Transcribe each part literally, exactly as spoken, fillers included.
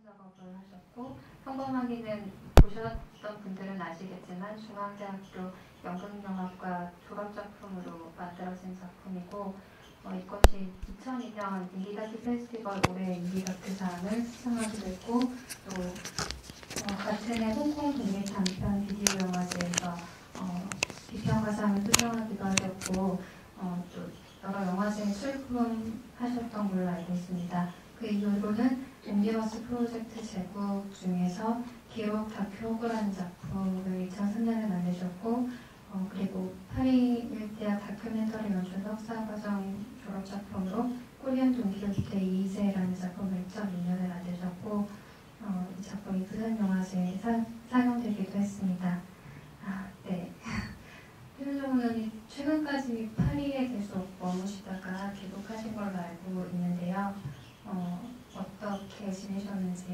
작업을 하셨고, 평범하기는 보셨던 분들은 아시겠지만 중앙대학교 연극영화과 졸업작품으로 만들어진 작품이고, 어, 이것이 이천이 년 인디다큐 페스티벌 올해 인디다큐상을 수상하기도 했고, 또 어, 같은 해 홍콩 독립단편 비디오영화제에서 어, 비평가상을 수상하기도 하셨고, 어, 또 여러 영화제에 출품하셨던 걸로 알고 있습니다. 그 이후로는 옴니버스 프로젝트 제국 중에서 기록 다큐 호구라는 작품을 이천삼 년에 만드셨고, 어, 그리고 파리 일대학 다큐멘터리 연출 석사과정 졸업작품으로 코리안 돈키호테 이 세라는 작품을 이천육 년에 만드셨고, 어, 이 작품이 부산영화제에 상영되기도 했습니다. 아, 네. 최준정 최근까지 파리에 계속 머무시다가 귀국하신 걸로 알고 있는데요. 어, 어떻게 지내셨는지.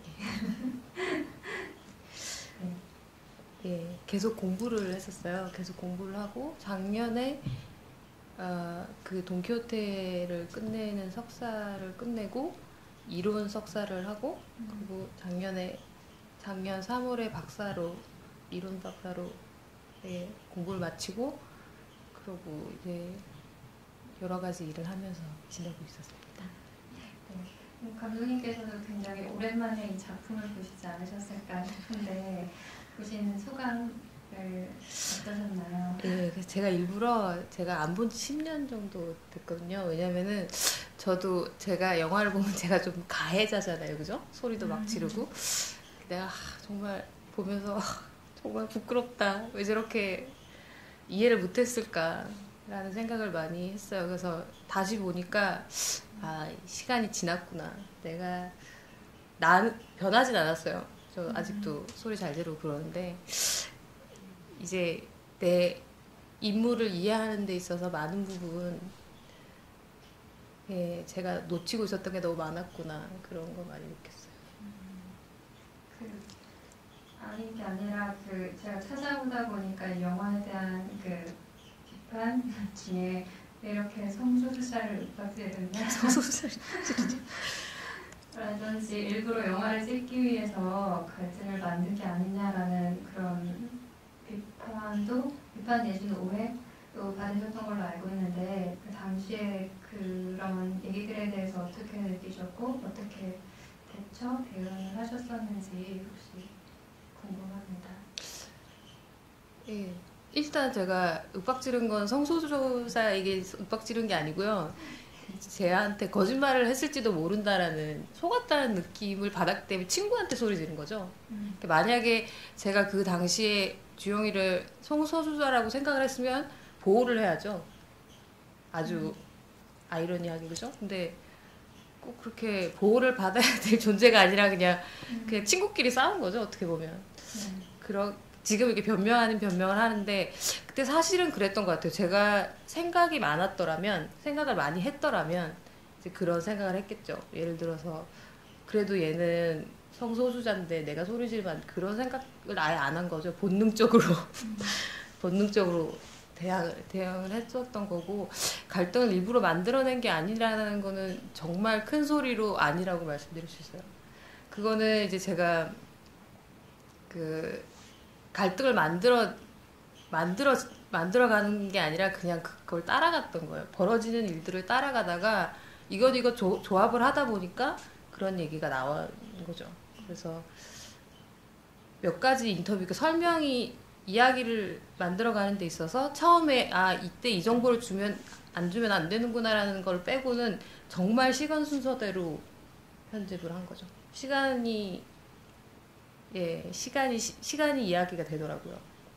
네. 예, 계속 공부를 했었어요. 계속 공부를 하고 작년에 어, 그 돈키호테를 끝내는 석사를 끝내고 이론 석사를 하고 음. 그리고 작년에 작년 삼월에 박사로 이론 박사로 예, 공부를 마치고 그러고 이제 여러 가지 일을 하면서 지내고 있었습니다. 네. 감독님께서도 굉장히 오랜만에 이 작품을 보시지 않으셨을까 싶은데 보신 소감을 어떠셨나요? 예, 제가 일부러 제가 안 본 지 십 년 정도 됐거든요. 왜냐면은 저도 제가 영화를 보면 제가 좀 가해자잖아요, 그죠? 소리도 막 지르고 내가 정말 보면서 정말 부끄럽다. 왜 저렇게 이해를 못했을까라는 생각을 많이 했어요. 그래서 다시 보니까 아, 시간이 지났구나. 내가 난 변하진 않았어요. 저 아직도 소리 잘 지르고 그러는데 이제 내 인물을 이해하는 데 있어서 많은 부분 예, 제가 놓치고 있었던 게 너무 많았구나. 그런 거 많이 느꼈어요. 그 아닌 게 아니라 그 제가 찾아보다 보니까 이 영화에 대한 그 비판 중에 왜 이렇게 성소수자를 윽박지르냐 라든지 일부러 영화를 찍기 위해서 갈등을 만든 게 아니냐라는 그런 비판도 비판 내지는 오해도 받으셨던 걸로 알고 있는데 그 당시에 그런 얘기들에 대해서 어떻게 느끼셨고 어떻게 대처 대응을 하셨었는지 혹시 궁금합니다. 예, 일단 제가 윽박지른 건 성소수자에게 윽박지른 게 아니고요. 쟤한테 거짓말을 했을지도 모른다라는 속았다는 느낌을 받았기 때문에 친구한테 소리 지른 거죠. 음. 만약에 제가 그 당시에 주영이를 성소수자라고 생각을 했으면 보호를 해야죠. 아주 음. 아이러니하게, 그죠? 근데 꼭 그렇게 보호를 받아야 될 존재가 아니라 그냥 음. 그냥 친구끼리 싸운 거죠, 어떻게 보면. 음. 그러, 지금 이렇게 변명하는 변명을 하는데 그때 사실은 그랬던 것 같아요. 제가 생각이 많았더라면, 생각을 많이 했더라면 이제 그런 생각을 했겠죠. 예를 들어서 그래도 얘는 성소수자인데 내가 소리 지르면 그런 생각을 아예 안 한 거죠. 본능적으로 음. 본능적으로 대항을, 대응을 했었던 거고, 갈등을 일부러 만들어낸 게 아니라는 거는 정말 큰 소리로 아니라고 말씀드릴 수 있어요. 그거는 이제 제가 그 갈등을 만들어 만들어 만들어가는 게 아니라 그냥 그걸 따라갔던 거예요. 벌어지는 일들을 따라가다가 이것 이것 조, 조합을 하다 보니까 그런 얘기가 나온 거죠. 그래서 몇 가지 인터뷰, 그 설명이 이야기를 만들어가는 데 있어서 처음에 아 이때 이 정보를 주면 안 주면 안 되는구나라는 걸 빼고는 정말 시간 순서대로 편집을 한 거죠. 시간이 예 시간이 시, 시간이 이야기가 되더라고요.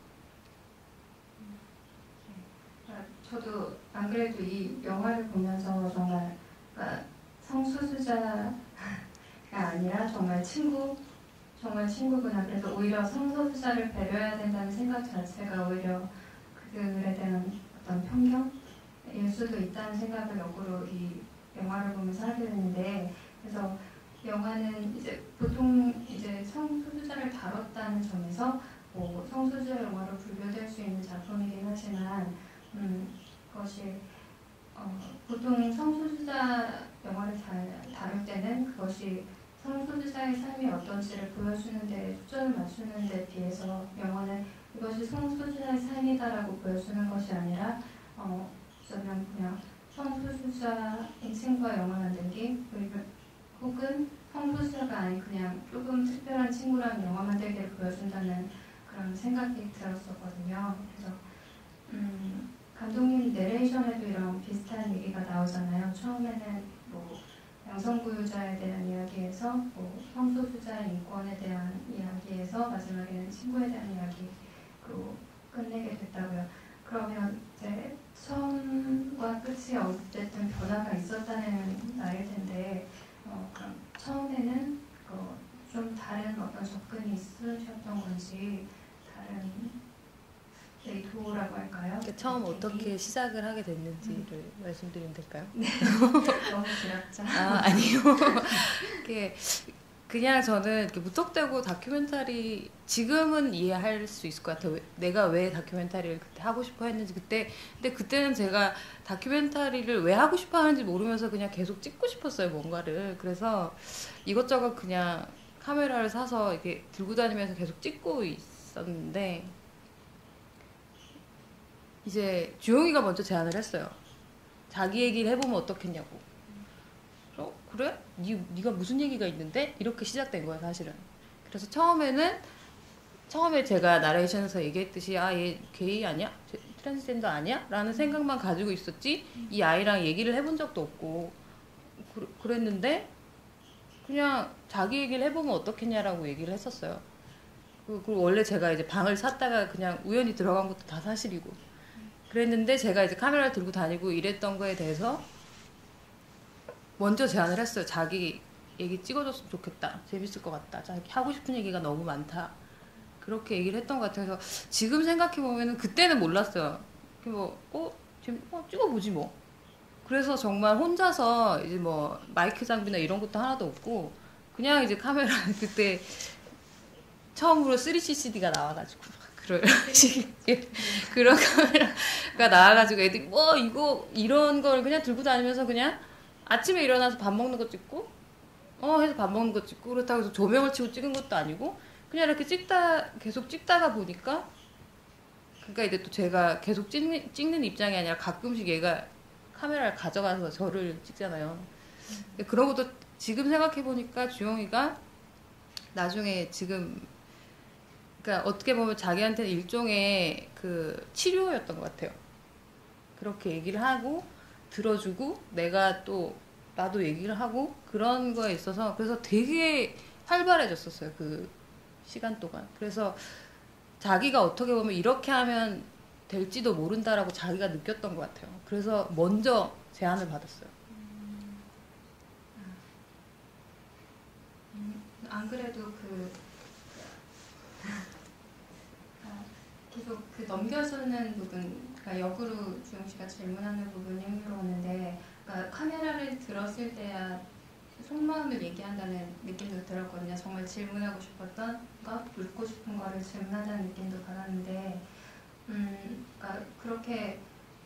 저도 안 그래도 이 영화를 보면서 정말 그러니까 성소수자가 아니라 정말 친구 정말 친구구나. 그래서 오히려 성소수자를 배려해야 된다는 생각 자체가 오히려 그들에 대한 어떤 편견일 수도 있다는 생각을 역으로 이 영화를 보면서 하게 되는데, 그래서 영화는 이제 보통 이제 성소수자를 다뤘다는 점에서 뭐 성소수자 영화로 분류될 수 있는 작품이긴 하지만 음, 그것이 어, 보통 성소수자 영화를 다, 다룰 때는 그것이 성소수자의 삶이 어떤지를 보여주는 데 초점을 맞추는 데 비해서 영화는 이것이 성소수자의 삶이다라고 보여주는 것이 아니라 어, 어쩌면 그냥 성소수자인 친구와 영화 만들기 그리고 혹은 성소수자가 아닌 그냥 조금 특별한 친구랑 영화 만들기를 보여준다는 그런 생각이 들었었거든요. 그래서 음, 감독님 내레이션에도 이런 비슷한 얘기가 나오잖아요. 처음에는 뭐 양성구유자에 대한 이야기에서 뭐 성소수자의 인권에 대한 이야기에서 마지막에는 친구에 대한 이야기로 끝내게 됐다고요. 그러면 이제 처음과 끝이 어쨌든 변화가 있었다는 말일 텐데 어, 그럼 처음에는 어, 좀 다른 어떤 접근이 있으셨던 건지 다른 의도라고 할까요? 그러니까 처음 계기? 어떻게 시작을 하게 됐는지를 음. 말씀드리면 될까요? 너무 길었죠. 아, 아니요. 이게 그냥 저는 이렇게 무턱대고 다큐멘터리 지금은 이해할 수 있을 것 같아요. 내가 왜 다큐멘터리를 그때 하고 싶어 했는지 그때 근데 그때는 제가 다큐멘터리를 왜 하고 싶어 하는지 모르면서 그냥 계속 찍고 싶었어요, 뭔가를. 그래서 이것저것 그냥 카메라를 사서 이렇게 들고 다니면서 계속 찍고 있었는데 이제 주영이가 먼저 제안을 했어요. 자기 얘기를 해보면 어떻겠냐고. 어? 그래? 니, 니가 무슨 얘기가 있는데? 이렇게 시작된 거야, 사실은. 그래서 처음에는 처음에 제가 나레이션에서 얘기했듯이 아, 얘 게이 아니야? 트랜스젠더 아니야? 라는 생각만 가지고 있었지 이 아이랑 얘기를 해본 적도 없고 그, 그랬는데 그냥 자기 얘기를 해보면 어떻겠냐라고 얘기를 했었어요. 그리고 원래 제가 이제 방을 샀다가 그냥 우연히 들어간 것도 다 사실이고 그랬는데 제가 이제 카메라를 들고 다니고 이랬던 거에 대해서 먼저 제안을 했어요. 자기 얘기 찍어줬으면 좋겠다. 재밌을 것 같다. 자기 하고 싶은 얘기가 너무 많다. 그렇게 얘기를 했던 것 같아서 지금 생각해보면 그때는 몰랐어요. 뭐, 어? 재밌, 어, 찍어보지 뭐. 그래서 정말 혼자서 이제 뭐 마이크 장비나 이런 것도 하나도 없고 그냥 이제 카메라 그때 처음으로 쓰리씨씨디가 나와가지고 그런 그런 카메라가 나와가지고 애들이 뭐 이거 이런 걸 그냥 들고 다니면서 그냥 아침에 일어나서 밥 먹는 거 찍고 어 해서 밥 먹는 거 찍고 그렇다고 해서 조명을 치고 찍은 것도 아니고 그냥 이렇게 찍다 계속 찍다가 보니까 그러니까 이제 또 제가 계속 찍는, 찍는 입장이 아니라 가끔씩 얘가 카메라를 가져가서 저를 찍잖아요. 그런 것도 지금 생각해보니까 주영이가 나중에 지금 그러니까 어떻게 보면 자기한테는 일종의 그 치료였던 것 같아요. 그렇게 얘기를 하고 들어주고 내가 또 나도 얘기를 하고 그런 거에 있어서 그래서 되게 활발해졌었어요. 그 시간 동안. 그래서 자기가 어떻게 보면 이렇게 하면 될지도 모른다라고 자기가 느꼈던 것 같아요. 그래서 먼저 제안을 받았어요. 음, 음, 안 그래도 그 계속 그 넘겨주는 부분, 그러니까 역으로 주영 씨가 질문하는 부분이 흥미로웠는데, 그러니까 카메라를 들었을 때야 속마음을 얘기한다는 느낌도 들었거든요. 정말 질문하고 싶었던 것, 묻고 싶은 거를 질문한다는 느낌도 받았는데, 음, 그러니까 그렇게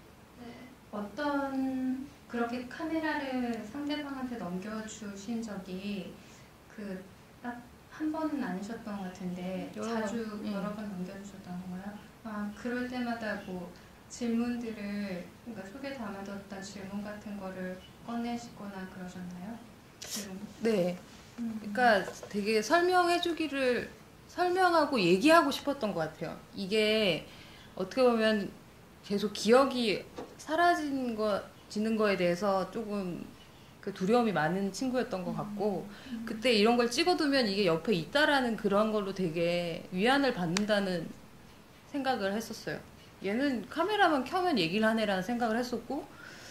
어떤 그렇게 카메라를 상대방한테 넘겨주신 적이 그 딱 한 번은 아니셨던 것 같은데 여러 자주 번, 음. 여러 번 넘겨주셨던 건가요? 아 그럴 때마다 뭐 질문들을 그러니까 속에 담아뒀던 질문 같은 거를 꺼내시거나 그러셨나요? 지금? 네. 음. 그러니까 되게 설명해주기를 설명하고 얘기하고 싶었던 것 같아요. 이게 어떻게 보면 계속 기억이 사라진 거, 지는 거에 대해서 조금 그 두려움이 많은 친구였던 것 같고, 음. 그때 이런 걸 찍어두면 이게 옆에 있다라는 그런 걸로 되게 위안을 받는다는 생각을 했었어요. 얘는 카메라만 켜면 얘기를 하네라는 생각을 했었고,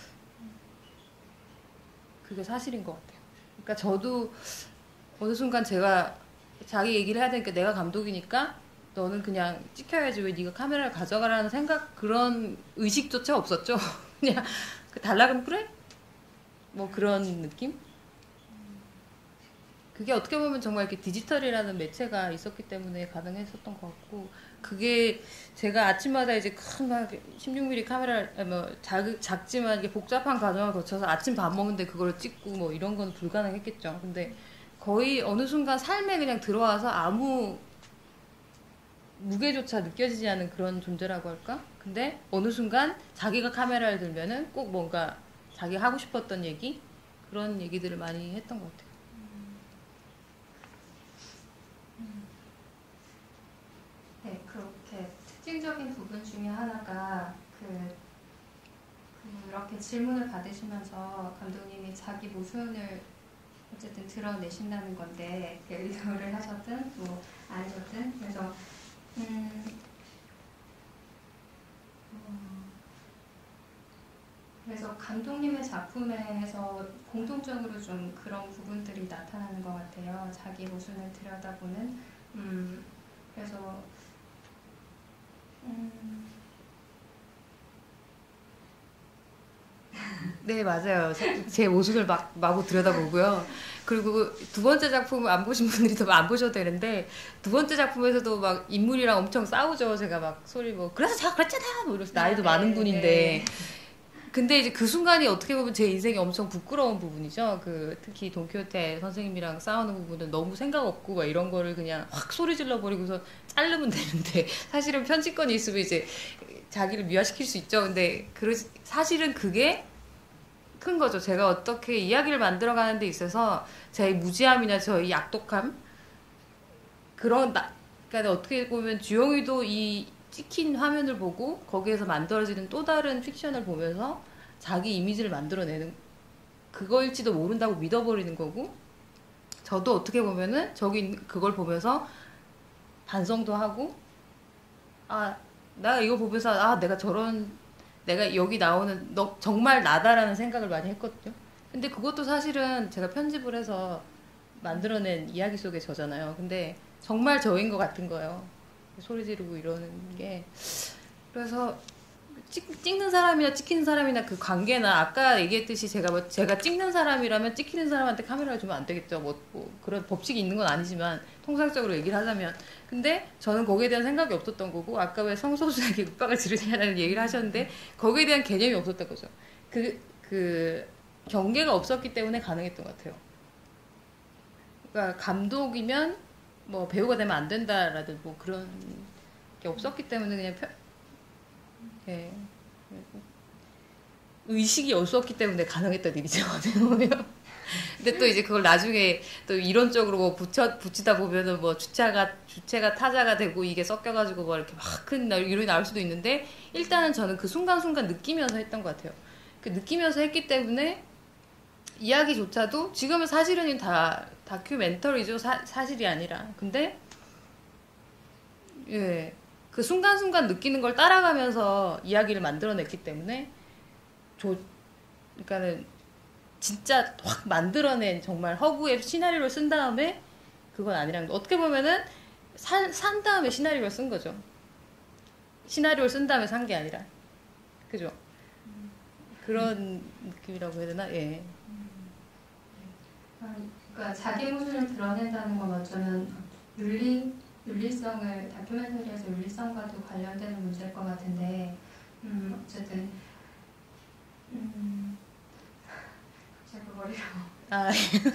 그게 사실인 것 같아요. 그러니까 저도 어느 순간 제가 자기 얘기를 해야 되니까 내가 감독이니까 너는 그냥 찍혀야지 왜 네가 카메라를 가져가라는 생각 그런 의식조차 없었죠. 그냥 달라 그러면 그래? 뭐 그런 느낌? 그게 어떻게 보면 정말 이렇게 디지털이라는 매체가 있었기 때문에 가능했었던 것 같고 그게 제가 아침마다 이제 큰 막 십육 밀리미터 카메라 뭐 작, 작지만 이게 복잡한 과정을 거쳐서 아침 밥 먹는데 그걸 찍고 뭐 이런 건 불가능했겠죠. 근데 거의 어느 순간 삶에 그냥 들어와서 아무 무게조차 느껴지지 않은 그런 존재라고 할까? 근데 어느 순간 자기가 카메라를 들면은 꼭 뭔가 자기가 하고 싶었던 얘기 그런 얘기들을 많이 했던 것 같아요. 네, 그렇게 특징적인 부분 중에 하나가 그 그렇게 질문을 받으시면서 감독님이 자기 모순을 어쨌든 드러내신다는 건데 의도를 하셨든 뭐 아니셨든 그래서 음, 어, 그래서 감독님의 작품에서 공통적으로 좀 그런 부분들이 나타나는 것 같아요. 자기 모순을 들여다보는 음, 그래서 음, 네, 맞아요. 제, 제 모습을 막 마구 들여다보고요. 그리고 두 번째 작품을 안 보신 분들이 더 안 보셔도 되는데 두 번째 작품에서도 막 인물이랑 엄청 싸우죠. 제가 막 소리 뭐 그래서 제가 그랬잖아요. 뭐 이러면서 나이도 아, 많은 네, 분인데 네. 근데 이제 그 순간이 어떻게 보면 제 인생에 엄청 부끄러운 부분이죠. 그 특히 돈키호테 선생님이랑 싸우는 부분은 너무 생각 없고 막 이런 거를 그냥 확 소리 질러 버리고서 자르면 되는데 사실은 편집권이 있으면 이제 자기를 미화시킬 수 있죠. 근데 그 사실은 그게 큰 거죠. 제가 어떻게 이야기를 만들어가는 데 있어서 제 무지함이나 저의 약독함 그런 나, 그러니까 어떻게 보면 주영이도 이 찍힌 화면을 보고 거기에서 만들어지는 또 다른 픽션을 보면서 자기 이미지를 만들어내는 그거일지도 모른다고 믿어버리는 거고 저도 어떻게 보면은 저기 있는- 그걸 보면서 반성도 하고 아 나 이거 보면서 아 내가 저런 내가 여기 나오는 너 정말 나다라는 생각을 많이 했거든요. 근데 그것도 사실은 제가 편집을 해서 만들어낸 이야기 속의 저잖아요. 근데 정말 저인 것 같은 거예요. 소리 지르고 이러는 게. 그래서 찍, 찍는 사람이나 찍히는 사람이나 그 관계나 아까 얘기했듯이 제가 뭐 제가 찍는 사람이라면 찍히는 사람한테 카메라를 주면 안 되겠죠. 뭐, 뭐 그런 법칙이 있는 건 아니지만 통상적으로 얘기를 하자면 근데 저는 거기에 대한 생각이 없었던 거고 아까 왜 성소수자에게 윽박을 지르냐는 얘기를 하셨는데 거기에 대한 개념이 없었던 거죠. 그, 그 경계가 없었기 때문에 가능했던 것 같아요. 그러니까 감독이면 뭐 배우가 되면 안 된다라든 뭐 그런 게 없었기 때문에 그냥 편, 예. 의식이 없었기 때문에 가능했던 일이죠. 어떻게 보면. 근데 또 이제 그걸 나중에 또 이론적으로 뭐 붙여, 붙이다 보면은 뭐 주체가, 주체가 타자가 되고 이게 섞여가지고 뭐 이렇게 막 큰 이론이 나올 수도 있는데 일단은 저는 그 순간순간 느끼면서 했던 것 같아요. 그 느끼면서 했기 때문에 이야기조차도 지금은 사실은 다 다큐멘터리죠. 사, 사실이 아니라. 근데 예. 그 순간순간 느끼는 걸 따라가면서 이야기를 만들어냈기 때문에 조, 그러니까는 진짜 확 만들어낸 정말 허구의 시나리오를 쓴 다음에 그건 아니라는 거. 어떻게 보면은 산, 산 다음에 시나리오를 쓴 거죠. 시나리오를 쓴 다음에 산 게 아니라. 그죠? 그런 느낌이라고 해야 되나? 예. 아, 그러니까 자기 모습을 드러낸다는 건 어쩌면 윤리 윤리성을 다큐멘터리에서 윤리성과도 관련되는 문제일 것 같은데 음, 어쨌든 음, 자꾸 머리가 아,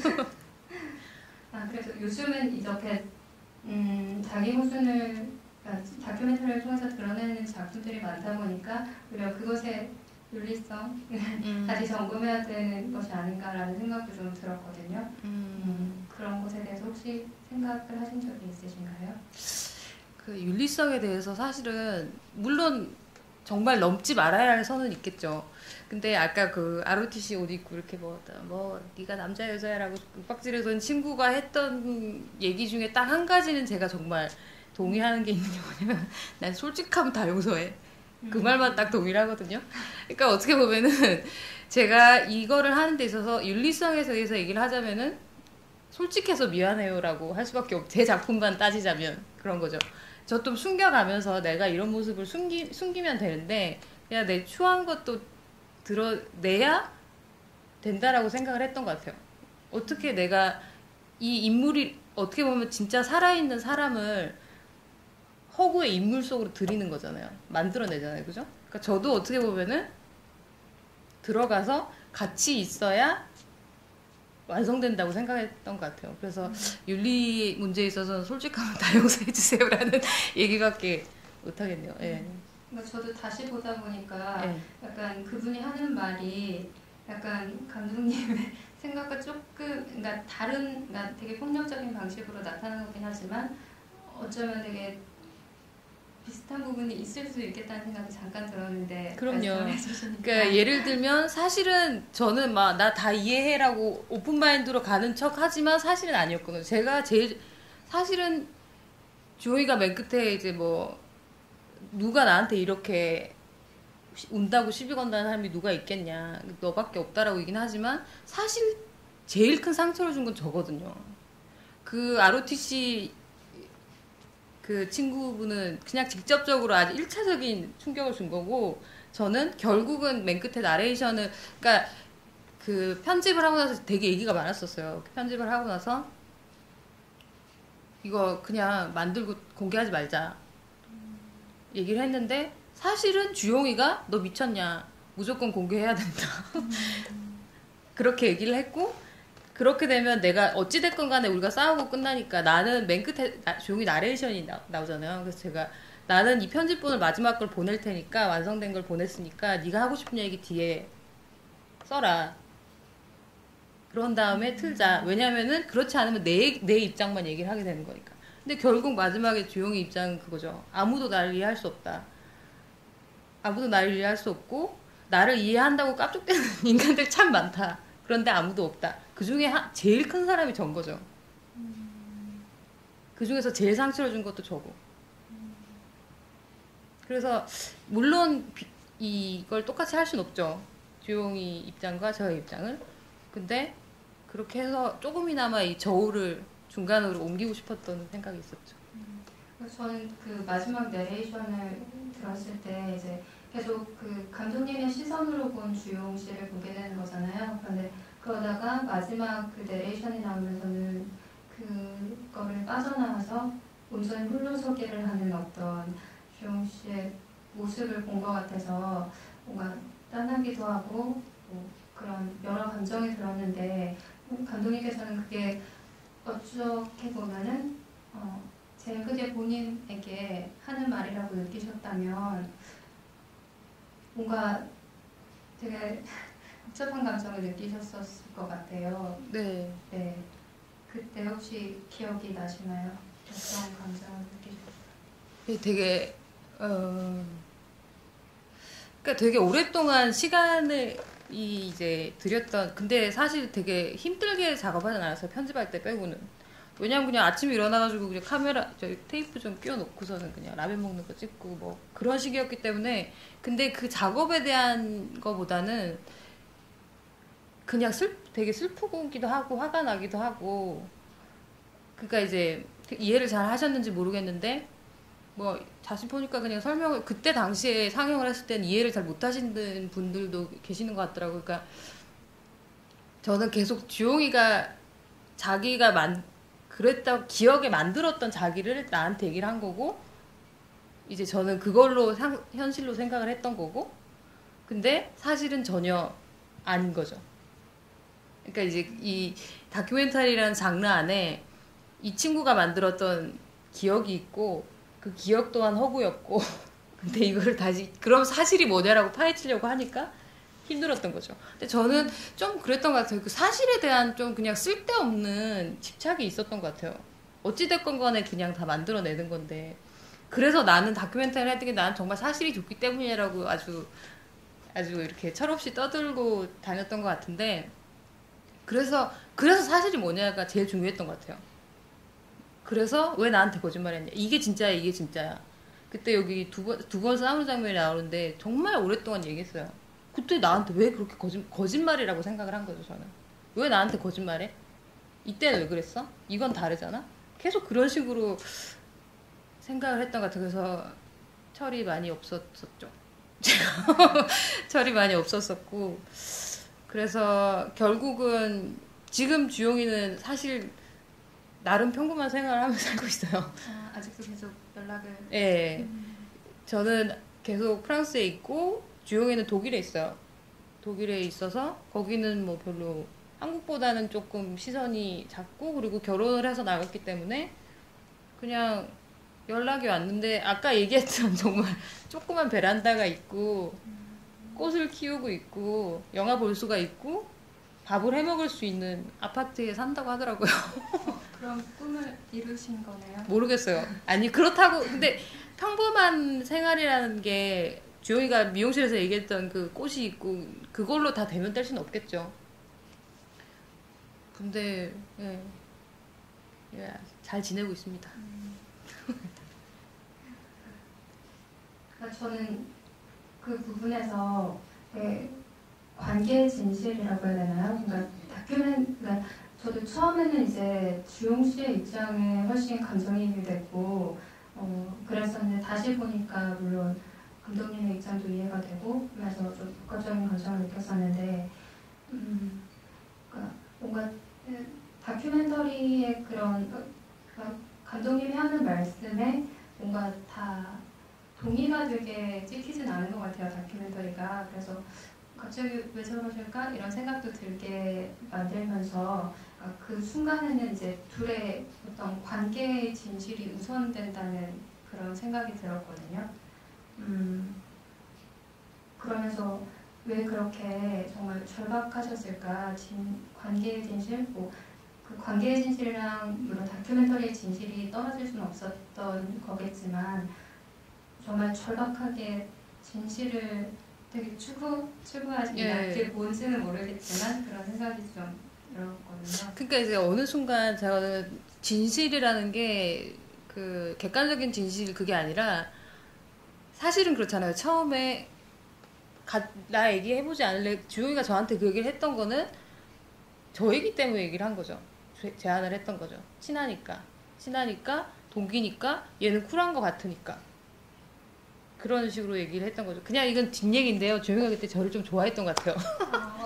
아 그래서 요즘은 이렇게 음, 자기 모순을 그러니까 다큐멘터리를 통해서 드러내는 작품들이 많다 보니까 오히려 그것의 윤리성 음, 다시 점검해야 되는 것이 아닌가라는 생각도 좀 들었거든요. 음, 음, 그런 것에 대해서 혹시 생각을 하신 적이 있으신가요? 그 윤리성에 대해서 사실은 물론 정말 넘지 말아야 할 선은 있겠죠. 근데 아까 그 알오티씨 옷 입고 이렇게 뭐, 뭐 네가 남자 여자야라고 윽박지르던 친구가 했던 얘기 중에 딱 한 가지는 제가 정말 동의하는 게 있는 게 뭐냐면 난 솔직함 다 용서해. 그 말만 딱 동의를 하거든요. 그러니까 어떻게 보면은 제가 이거를 하는 데 있어서 윤리성에 대해서 얘기를 하자면은 솔직해서 미안해요라고 할 수밖에 없. 제 작품만 따지자면 그런 거죠. 저 좀 숨겨가면서 내가 이런 모습을 숨기, 숨기면 되는데 그냥 내 추한 것도 드러내야 된다라고 생각을 했던 것 같아요. 어떻게 내가 이 인물이 어떻게 보면 진짜 살아있는 사람을 허구의 인물 속으로 들이는 거잖아요. 만들어내잖아요. 그죠? 그러니까 저도 어떻게 보면은 들어가서 같이 있어야 완성된다고 생각했던 것 같아요. 그래서 음. 윤리 문제에 있어서는 솔직하면 다 용서해 주세요라는 얘기밖에 못하겠네요. 예. 그러니까 저도 다시 보다 보니까 예. 약간 그분이 하는 말이 약간 감독님의 생각과 조금 그러니까 다른 그러니까 되게 폭력적인 방식으로 나타나는 거긴 하지만 어쩌면 되게 비슷한 부분이 있을 수 있겠다는 생각이 잠깐 들었는데 그럼요. 그러니까 예를 들면 사실은 저는 막 나 다 이해해라고 오픈 마인드로 가는 척 하지만 사실은 아니었거든요. 제가 제일 사실은 주호이가 맨 끝에 이제 뭐 누가 나한테 이렇게 운다고 시비 건다는 사람이 누가 있겠냐 너밖에 없다라고 얘기는 하지만 사실 제일 큰 상처를 준 건 저거든요. 그 알오티씨 그 친구분은 그냥 직접적으로 아주 일차적인 충격을 준 거고 저는 결국은 맨 끝에 나레이션을 그러니까 그 편집을 하고 나서 되게 얘기가 많았었어요. 편집을 하고 나서 이거 그냥 만들고 공개하지 말자 얘기를 했는데 사실은 주용이가 너 미쳤냐 무조건 공개해야 된다 그렇게 얘기를 했고 그렇게 되면 내가 어찌됐건 간에 우리가 싸우고 끝나니까 나는 맨 끝에 나, 조용히 나레이션이 나, 나오잖아요. 그래서 제가 나는 이 편집본을 마지막 걸 보낼 테니까 완성된 걸 보냈으니까 네가 하고 싶은 얘기 뒤에 써라. 그런 다음에 틀자. 왜냐면은 그렇지 않으면 내, 내 입장만 얘기를 하게 되는 거니까. 근데 결국 마지막에 조용히 입장은 그거죠. 아무도 나를 이해할 수 없다. 아무도 나를 이해할 수 없고 나를 이해한다고 깝죽대는 인간들 참 많다. 그런데 아무도 없다. 그 중에 하, 제일 큰 사람이 전 거죠. 음. 그 중에서 제일 상처를 준 것도 저고. 음. 그래서 물론 비, 이걸 똑같이 할 순 없죠. 주용이 입장과 저의 입장을. 근데 그렇게 해서 조금이나마 이 저울을 중간으로 옮기고 싶었던 생각이 있었죠. 음. 저는 그 마지막 내레이션을 들었을 때 이제 계속 그 감독님의 시선으로 본 주용 씨를 보게 되는 거잖아요. 그런데 그러다가 마지막 그 내레이션이 나오면서는 그거를 빠져나와서 온전히 홀로서기를 하는 어떤 주용 씨의 모습을 본 것 같아서 뭔가 짠하기도 하고 뭐 그런 여러 감정이 들었는데 감독님께서는 그게 어떻게 보면은 어 제일 크게 본인에게 하는 말이라고 느끼셨다면 뭔가 되게 복잡한 감정을 느끼셨었을 것 같아요. 네. 네. 그때 혹시 기억이 나시나요? 어떤 감정을 느끼셨어요? 되게 어 그러니까 되게 오랫동안 시간을 이 이제 들였던 근데 사실 되게 힘들게 작업하진 않았어요. 편집할 때 빼고는. 왜냐면 그냥 아침에 일어나가지고 그냥 카메라 저기 테이프 좀 끼워놓고서는 그냥 라면 먹는 거 찍고 뭐 그런 식이었기 때문에 근데 그 작업에 대한 거보다는 그냥 슬 되게 슬프기도 하고 화가 나기도 하고 그러니까 이제 이해를 잘 하셨는지 모르겠는데 뭐 다시 보니까 그냥 설명을 그때 당시에 상영을 했을 때는 이해를 잘 못하시는 분들도 계시는 것 같더라고요. 그러니까 저는 계속 주용이가 자기가 만 그랬다고 기억에 만들었던 자기를 나한테 얘기를 한 거고 이제 저는 그걸로 상, 현실로 생각을 했던 거고 근데 사실은 전혀 아닌 거죠. 그러니까 이제 이 다큐멘터리라는 장르 안에 이 친구가 만들었던 기억이 있고 그 기억 또한 허구였고 근데 이거를 다시 그럼 사실이 뭐냐라고 파헤치려고 하니까 힘들었던 거죠. 근데 저는 좀 그랬던 것 같아요. 그 사실에 대한 좀 그냥 쓸데없는 집착이 있었던 것 같아요. 어찌됐건 간에 그냥 다 만들어내는 건데 그래서 나는 다큐멘터리를 했던 게 나는 정말 사실이 좋기 때문이라고 아주 아주 이렇게 철없이 떠들고 다녔던 것 같은데 그래서 그래서 사실이 뭐냐가 제일 중요했던 것 같아요. 그래서 왜 나한테 거짓말했냐 이게 진짜야 이게 진짜야 그때 여기 두 번 두 번 싸우는 장면이 나오는데 정말 오랫동안 얘기했어요. 그때 나한테 왜 그렇게 거짓, 거짓말이라고 생각을 한 거죠. 저는 왜 나한테 거짓말해? 이때는 왜 그랬어? 이건 다르잖아. 계속 그런 식으로 생각을 했던 것 같아요. 그래서 철이 많이 없었었죠. 제가 철이 많이 없었었고 그래서 결국은 지금 주용이는 사실 나름 평범한 생활을 하면서 살고 있어요. 아, 아직도 계속 연락을. 네. 음. 저는 계속 프랑스에 있고 주용이는 독일에 있어요. 독일에 있어서 거기는 뭐 별로 한국보다는 조금 시선이 작고 그리고 결혼을 해서 나갔기 때문에 그냥 연락이 왔는데 아까 얘기했던 정말 조그만 베란다가 있고 꽃을 키우고 있고 영화 볼 수가 있고 밥을 해 먹을 수 있는 아파트에 산다고 하더라고요. 어, 그럼 꿈을 이루신 거네요? 모르겠어요. 아니 그렇다고 근데 평범한 생활이라는 게 주영이가 미용실에서 얘기했던 그 꽃이 있고 그걸로 다 대면 뗄 수는 없겠죠. 근데 예, 예, 잘 지내고 있습니다. 음. 그러니까 저는 그 부분에서 그 관계의 진실이라고 해야 되나요? 그러니까 다큐멘, 그러니까 저도 처음에는 이제 주용 씨의 입장에 훨씬 감정이입이 됐고, 어, 그랬었는데 다시 보니까 물론 감독님의 입장도 이해가 되고, 그래서 좀 복합적인 감정을 느꼈었는데, 음, 그러니까 뭔가 다큐멘터리의 그런 그러니까 감독님이 하는 말씀에 뭔가 다 동의가 되게 찍히진 않은 것 같아요, 다큐멘터리가. 그래서 갑자기 왜 저러실까? 이런 생각도 들게 만들면서 그 순간에는 이제 둘의 어떤 관계의 진실이 우선된다는 그런 생각이 들었거든요. 음, 그러면서 왜 그렇게 정말 절박하셨을까? 진, 관계의 진실? 뭐, 그 관계의 진실이랑 물론 다큐멘터리의 진실이 떨어질 수는 없었던 거겠지만 정말 절박하게 진실을 되게 추구, 추구하시는 예. 그게 뭔지는 모르겠지만 그런 생각이 좀 들었거든요. 그러니까 이제 어느 순간 제가 진실이라는 게 그 객관적인 진실 그게 아니라 사실은 그렇잖아요. 처음에 가, 나 얘기해보지 않을래 주영이가 저한테 그 얘기를 했던 거는 저 얘기 때문에 얘기를 한 거죠. 제, 제안을 했던 거죠. 친하니까 친하니까 동기니까 얘는 쿨한 것 같으니까 그런 식으로 얘기를 했던 거죠. 그냥 이건 뒷얘기인데요. 주영이가 그때 저를 좀 좋아했던 것 같아요. 어.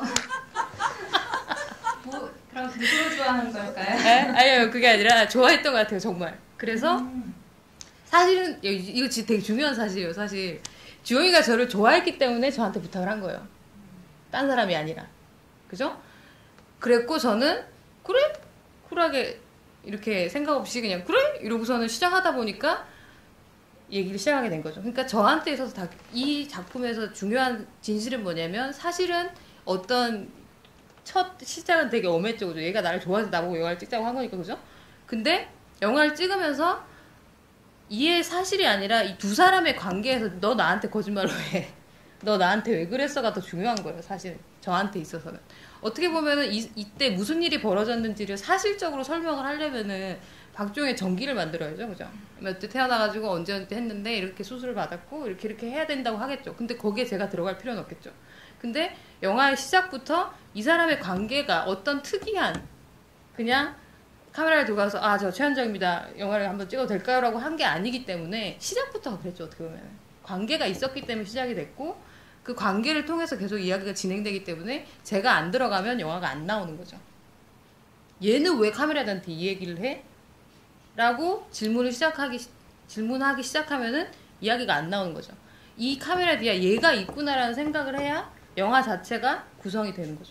뭐 그럼 누구를 좋아하는 걸까요? 에? 아니요 그게 아니라 좋아했던 것 같아요 정말. 그래서 음. 사실은 이거 진짜 되게 중요한 사실이에요. 사실 주영이가 저를 좋아했기 때문에 저한테 부탁을 한 거예요. 딴 사람이 아니라. 그죠? 그랬고 저는 그래? 쿨하게 이렇게 생각 없이 그냥 그래? 이러고서는 시작하다 보니까 얘기를 시작하게 된 거죠. 그러니까 저한테 있어서 다, 이 작품에서 중요한 진실은 뭐냐면 사실은 어떤 첫 시작은 되게 엄했죠. 그죠? 얘가 나를 좋아해서 나보고 영화를 찍자고 한 거니까. 그죠? 근데 영화를 찍으면서 이게 사실이 아니라 이 두 사람의 관계에서 너 나한테 거짓말을 해. 너 나한테 왜 그랬어가 더 중요한 거예요. 사실 저한테 있어서는. 어떻게 보면은 이, 이때 무슨 일이 벌어졌는지를 사실적으로 설명을 하려면은 박종의 전기를 만들어야죠. 그죠? 몇 대 태어나가지고 언제 언제 했는데 이렇게 수술을 받았고 이렇게 이렇게 해야 된다고 하겠죠. 근데 거기에 제가 들어갈 필요는 없겠죠. 근데 영화의 시작부터 이 사람의 관계가 어떤 특이한 그냥 카메라를 들고 가서 아 저 최현정입니다. 영화를 한번 찍어도 될까요? 라고 한 게 아니기 때문에 시작부터가 그랬죠. 어떻게 보면 관계가 있었기 때문에 시작이 됐고 그 관계를 통해서 계속 이야기가 진행되기 때문에 제가 안 들어가면 영화가 안 나오는 거죠. 얘는 왜 카메라한테 이 얘기를 해? 라고 질문을 시작하기 질문하기 시작하면은 이야기가 안 나오는 거죠. 이 카메라 뒤에 얘가 있구나라는 생각을 해야 영화 자체가 구성이 되는 거죠.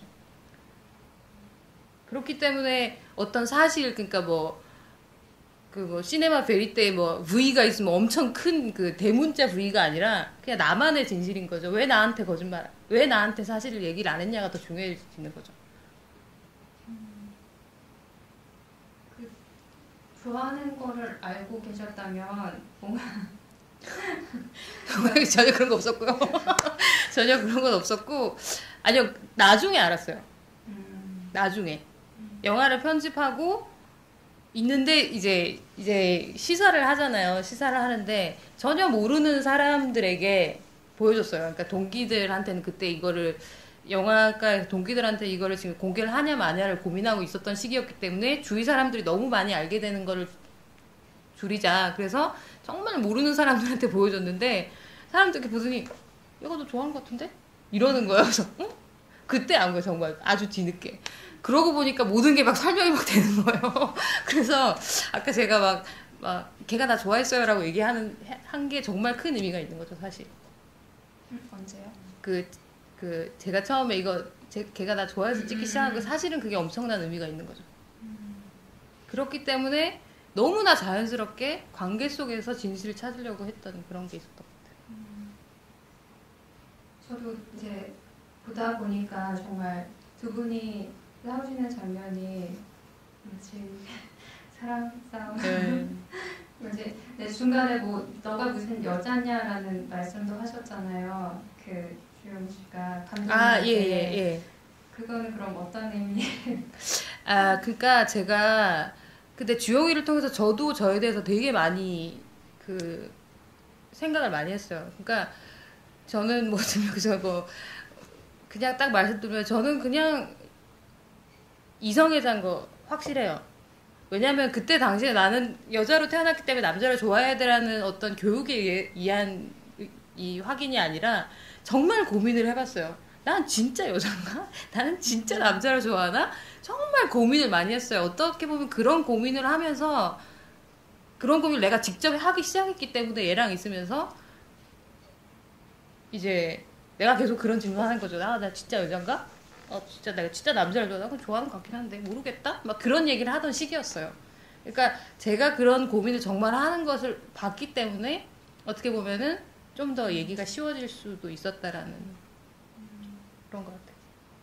그렇기 때문에 어떤 사실 그러니까 뭐 그 뭐 시네마 베리떼 뭐 V가 있으면 엄청 큰 그 대문자 V가 아니라 그냥 나만의 진실인 거죠. 왜 나한테 거짓말, 왜 나한테 사실을 얘기를 안 했냐가 더 중요해지는 거죠. 음, 그 좋아하는 거를 알고 계셨다면 뭔가 전혀 그런 거 없었고요. 전혀 그런 건 없었고 아니요 나중에 알았어요. 음, 나중에 영화를 편집하고 있는데 이제 이제 시사를 하잖아요. 시사를 하는데 전혀 모르는 사람들에게 보여줬어요. 그러니까 동기들한테는 그때 이거를 영화과 동기들한테 이거를 지금 공개를 하냐 마냐를 고민하고 있었던 시기였기 때문에 주위 사람들이 너무 많이 알게 되는 거를 줄이자. 그래서 정말 모르는 사람들한테 보여줬는데 사람들이 보더니 이거 너 좋아하는 것 같은데? 이러는 거예요. 그래서 응? 그때 안 거예요. 정말 아주 뒤늦게. 그러고 보니까 모든 게 막 설명이 막 되는 거예요. 그래서 아까 제가 막, 막 걔가 나 좋아했어요 라고 얘기하는 한 게 정말 큰 의미가 있는 거죠. 사실 음, 언제요? 그, 그 제가 처음에 이거 제, 걔가 나 좋아해서 찍기 시작하고 사실은 그게 엄청난 의미가 있는 거죠. 그렇기 때문에 너무나 자연스럽게 관계 속에서 진실을 찾으려고 했던 그런 게 있었던 것 같아요. 저도 이제 보다 보니까 정말 두 분이 싸우시는 장면이 마치 사랑 싸움. 네. 이제 내 중간에 뭐 너가 무슨 여자냐라는 말씀도 하셨잖아요. 그 주영 씨가 감독님. 아, 예, 예, 예. 그거는 그럼 어떤 의미예요? 아, 그러니까 제가 근데 주영이를 통해서 저도 저에 대해서 되게 많이 그 생각을 많이 했어요. 그러니까 저는 뭐 그저 뭐 그냥 딱 말씀드리면 저는 그냥 이성애자인 거 확실해요. 왜냐면 그때 당시에 나는 여자로 태어났기 때문에 남자를 좋아해야 되라는 어떤 교육에 의해- 의한 이 확인이 아니라 정말 고민을 해봤어요. 난 진짜 여잔가? 나는 진짜 남자를 좋아하나? 정말 고민을 많이 했어요. 어떻게 보면 그런 고민을 하면서 그런 고민을 내가 직접 하기 시작했기 때문에 얘랑 있으면서 이제 내가 계속 그런 질문하는 거죠. 아, 나 진짜 여잔가? 어, 진짜 내가 진짜 남자를 좋아하나? 그럼 좋아하는 것 같긴 한데 모르겠다? 막 그런 얘기를 하던 시기였어요. 그러니까 제가 그런 고민을 정말 하는 것을 봤기 때문에 어떻게 보면은 좀 더 얘기가 쉬워질 수도 있었다라는 그런 것 같아요.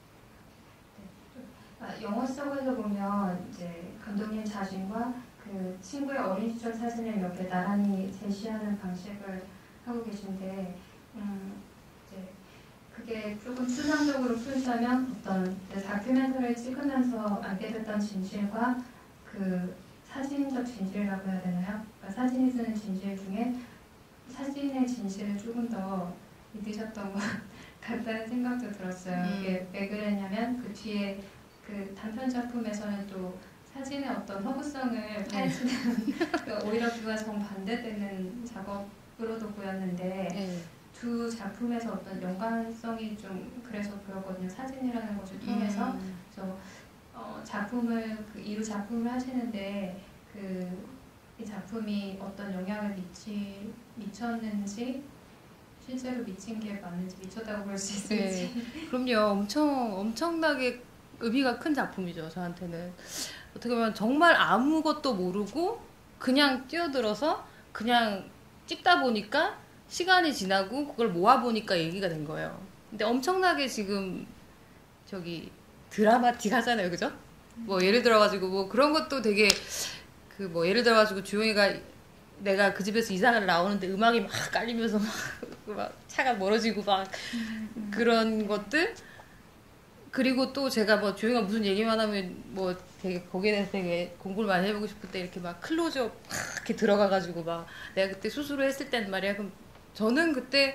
아, 영화 속에서 보면 이제 감독님 자신과 그 친구의 어린 시절 사진을 이렇게 나란히 제시하는 방식을 하고 계신데, 음, 이제 그게 조금 추상적으로 풀자면 어떤 이제 다큐멘터리를 찍으면서 알게 됐던 진실과 그 사진적 진실이라고 해야 되나요? 그러니까 사진이 쓰는 진실 중에 사진의 진실을 조금 더 믿으셨던 것 같다는 생각도 들었어요. 음. 이게 왜 그랬냐면 그 뒤에 그 단편 작품에서는 또 사진의 어떤 허구성을 파헤치는 그 오히려 그와 정반대되는 작업으로도 보였는데 네. 두 작품에서 어떤 연관성이 좀 그래서 보였거든요. 사진이라는 것을 통해서 음. 그래서 어, 작품을 그 이루 작품을 하시는데 그 이 작품이 어떤 영향을 미치 미쳤는지 실제로 미친 게 맞는지 미쳤다고 볼 수 있을지. 네. 그럼요. 엄청 엄청나게 의미가 큰 작품이죠. 저한테는 어떻게 보면 정말 아무것도 모르고 그냥 뛰어들어서 그냥 찍다 보니까 시간이 지나고 그걸 모아 보니까 얘기가 된 거예요. 근데 엄청나게 지금 저기 드라마틱하잖아요, 그죠? 뭐 예를 들어가지고 뭐 그런 것도 되게 그 뭐 예를 들어가지고 주영이가 내가 그 집에서 이사를 나오는데 음악이 막 깔리면서 막, 막 차가 멀어지고 막 그런 것들. 그리고 또 제가 뭐 주영이가 무슨 얘기만 하면 뭐 되게 거기에 대해서 되게 공부를 많이 해보고 싶을 때 이렇게 막 클로즈업 막 이렇게 들어가가지고 막 내가 그때 수술을 했을 땐 말이야. 그럼 저는 그때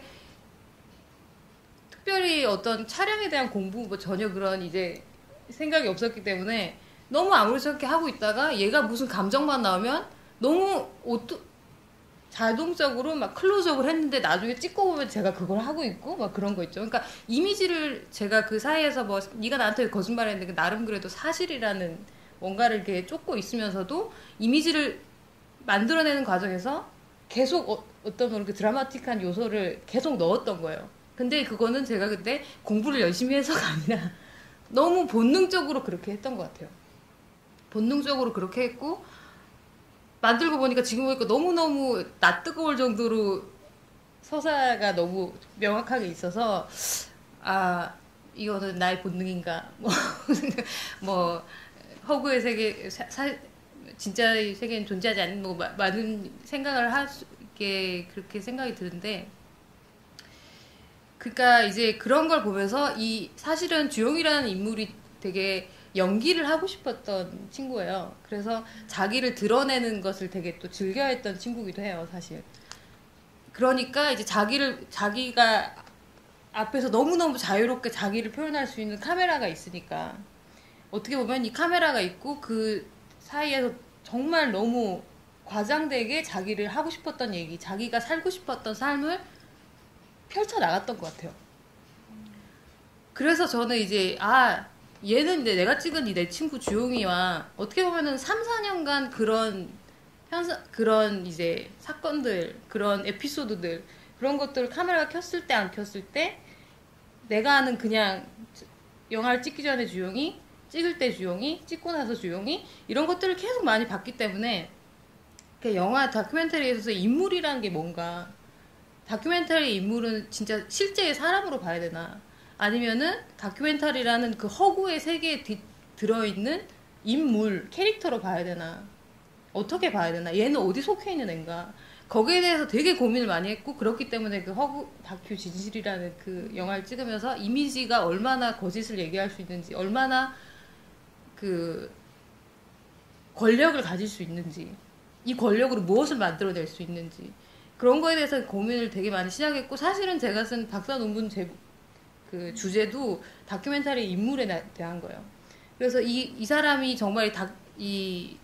특별히 어떤 촬영에 대한 공부 뭐 전혀 그런 이제 생각이 없었기 때문에 너무 아무렇지 하고 있다가 얘가 무슨 감정만 나오면 너무 오토, 자동적으로 막 클로즈업을 했는데 나중에 찍고 보면 제가 그걸 하고 있고 막 그런 거 있죠. 그러니까 이미지를 제가 그 사이에서 뭐 네가 나한테 거짓말했는데 나름 그래도 사실이라는 뭔가를 이렇게 쫓고 있으면서도 이미지를 만들어내는 과정에서 계속 어, 어떤 그렇게 드라마틱한 요소를 계속 넣었던 거예요. 근데 그거는 제가 그때 공부를 열심히 해서가 아니라 너무 본능적으로 그렇게 했던 것 같아요. 본능적으로 그렇게 했고 만들고 보니까 지금 보니까 너무너무 낯뜨거울 정도로 서사가 너무 명확하게 있어서 아 이거는 나의 본능인가 뭐, 뭐 허구의 세계 사, 사, 진짜의 세계는 존재하지 않는 뭐 마, 많은 생각을 하게 그렇게 생각이 드는데 그러니까 이제 그런 걸 보면서 이 사실은 주영이라는 인물이 되게 연기를 하고 싶었던 친구예요. 그래서 자기를 드러내는 것을 되게 또 즐겨했던 친구기도 해요, 사실. 그러니까 이제 자기를 자기가 앞에서 너무너무 자유롭게 자기를 표현할 수 있는 카메라가 있으니까 어떻게 보면 이 카메라가 있고 그 사이에서 정말 너무 과장되게 자기를 하고 싶었던 얘기, 자기가 살고 싶었던 삶을 펼쳐 나갔던 것 같아요. 그래서 저는 이제 아 얘는 이제 내가 찍은 이 내 친구 주용이와 어떻게 보면은 삼, 사 년간 그런 현사, 그런 이제 사건들, 그런 에피소드들, 그런 것들을 카메라가 켰을 때 안 켰을 때 내가 아는 그냥 영화를 찍기 전에 주영이, 찍을 때 주영이, 찍고 나서 주영이 이런 것들을 계속 많이 봤기 때문에 그 영화 다큐멘터리에 있어서 인물이라는 게 뭔가 다큐멘터리 인물은 진짜 실제의 사람으로 봐야 되나 아니면은 다큐멘터리라는 그 허구의 세계에 뒤, 들어있는 인물, 캐릭터로 봐야 되나 어떻게 봐야 되나 얘는 어디 속해 있는 앤가 거기에 대해서 되게 고민을 많이 했고 그렇기 때문에 그 허구 다큐 진실이라는 그 영화를 찍으면서 이미지가 얼마나 거짓을 얘기할 수 있는지 얼마나 그 권력을 가질 수 있는지 이 권력으로 무엇을 만들어낼 수 있는지 그런 거에 대해서 고민을 되게 많이 시작했고 사실은 제가 쓴 박사 논문 제, 그 주제도 다큐멘터리 인물에 나, 대한 거예요. 그래서 이, 이 사람이 정말 다, 이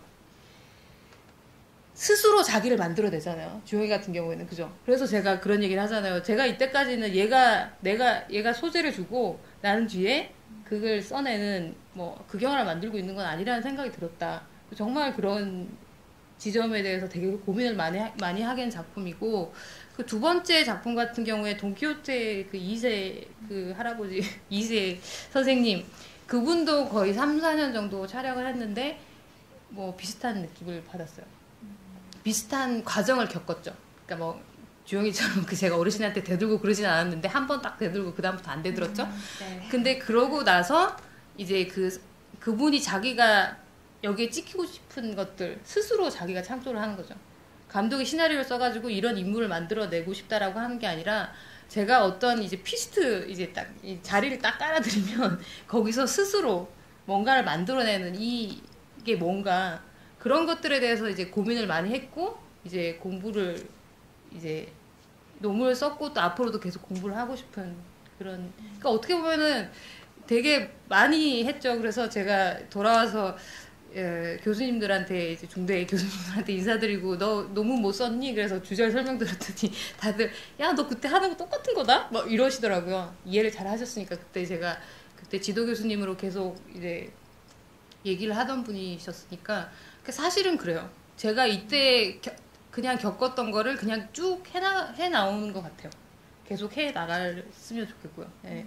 스스로 자기를 만들어내잖아요. 주영이 같은 경우에는 그죠? 그래서 제가 그런 얘기를 하잖아요. 제가 이때까지는 얘가 내가 얘가 소재를 주고 나는 뒤에 그걸 써내는 뭐 극영화를 만들고 있는 건 아니라는 생각이 들었다. 정말 그런 지점에 대해서 되게 고민을 많이 하, 많이 하게 한 작품이고 그 두 번째 작품 같은 경우에 돈키호테 그 이세 그 할아버지 이세 선생님 그분도 거의 삼, 사 년 정도 촬영을 했는데 뭐 비슷한 느낌을 받았어요. 비슷한 과정을 겪었죠. 그러니까 뭐 주영이처럼 그 제가 어르신한테 대들고 그러진 않았는데 한 번 딱 대들고 그 다음부터 안 대들었죠. 음, 네. 근데 그러고 나서 이제 그 그분이 자기가 여기에 찍히고 싶은 것들 스스로 자기가 창조를 하는 거죠. 감독이 시나리오를 써가지고 이런 인물을 만들어내고 싶다라고 하는 게 아니라 제가 어떤 이제 피스트 이제 딱 이 자리를 딱 깔아드리면 거기서 스스로 뭔가를 만들어내는 이, 이게 뭔가 그런 것들에 대해서 이제 고민을 많이 했고 이제 공부를 이제 논문을 썼고 또 앞으로도 계속 공부를 하고 싶은 그런 그러니까 어떻게 보면은 되게 많이 했죠. 그래서 제가 돌아와서 예, 교수님들한테 이제 중대 교수님들한테 인사드리고 너 논문 못 썼니? 그래서 주절 설명 들었더니 다들 야 너 그때 하는 거 똑같은 거다? 막 이러시더라고요. 이해를 잘 하셨으니까 그때 제가 그때 지도 교수님으로 계속 이제 얘기를 하던 분이셨으니까 사실은 그래요. 제가 이때 겨, 그냥 겪었던 거를 그냥 쭉 해나, 해 나오는 것 같아요. 계속 해 나갔으면 좋겠고요. 네.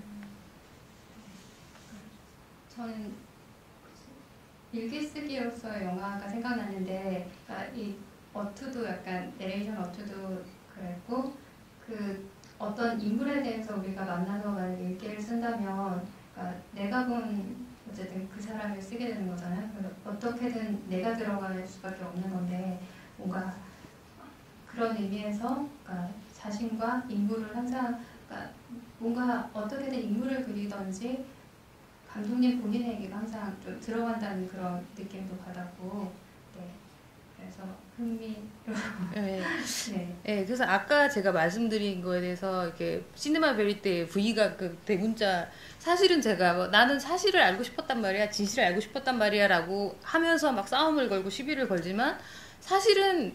저는 일기 쓰기로서 영화가 생각나는데 그러니까 이 어투도 약간 내레이션 어투도 그랬고 그 어떤 인물에 대해서 우리가 만나서 만약 일기를 쓴다면 그러니까 내가 본 어쨌든 그 사람을 쓰게 되는 거잖아요. 그래서 어떻게든 내가 들어갈 수밖에 없는 건데 뭔가 그런 의미에서 그러니까 자신과 인물을 항상 그러니까 뭔가 어떻게든 인물을 그리던지 감독님 본인의 얘기가 항상 좀 들어간다는 그런 느낌도 받았고, 네. 그래서 흥미로워. 네. 네. 네. 그래서 아까 제가 말씀드린 거에 대해서 이렇게 시네마 베리 때 V가 그 대문자 사실은 제가 뭐 나는 사실을 알고 싶었단 말이야, 진실을 알고 싶었단 말이야라고 하면서 막 싸움을 걸고 시비를 걸지만 사실은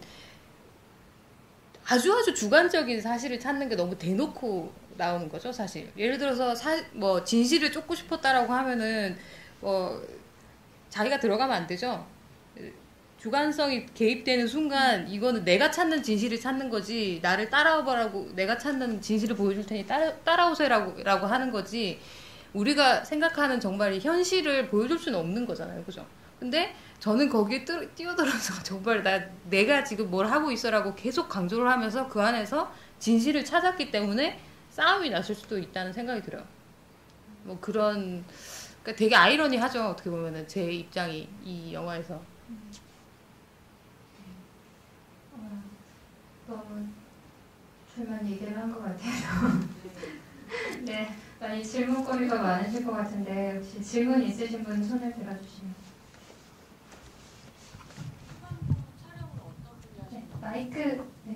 아주 아주 주관적인 사실을 찾는 게 너무 대놓고 나오는 거죠, 사실. 예를 들어서 사, 뭐 진실을 쫓고 싶었다라고 하면은 뭐 자기가 들어가면 안 되죠. 주관성이 개입되는 순간 이거는 내가 찾는 진실을 찾는 거지 나를 따라오라고 내가 찾는 진실을 보여줄 테니 따라, 따라오세요라고 라고 하는 거지 우리가 생각하는 정말 현실을 보여줄 수는 없는 거잖아요, 그죠? 근데 저는 거기에 뜨, 뛰어들어서 정말 나 내가 지금 뭘 하고 있어라고 계속 강조를 하면서 그 안에서 진실을 찾았기 때문에 싸움이 났을 수도 있다는 생각이 들어요. 뭐 그런 그러니까 되게 아이러니하죠, 어떻게 보면은 제 입장이 이 영화에서. 어, 너무 줄만 얘기를 한 것 같아서 네, 많이 질문거리가 많으실 것 같은데 혹시 질문 있으신 분 손을 들어주시면. 네, 마이크. 네.